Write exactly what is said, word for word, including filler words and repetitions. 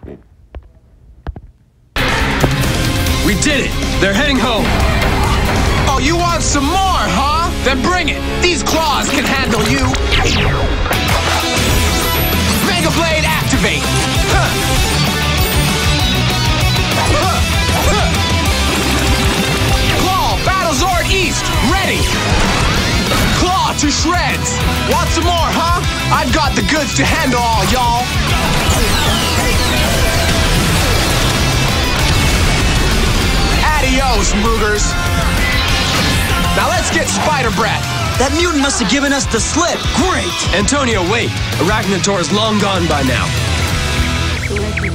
We did it! They're heading home! Oh, you want some more, huh? Then bring it! These claws can handle you! Mega Blade activate! Huh. Huh. Huh. Claw, Battlezord East, ready! Claw to shreds! Want some more, huh? I've got the goods to handle all, y'all! Adios, moogers! Now let's get spider breath! That mutant must have given us the slip. Great! Antonio, wait! Arachnator is long gone by now.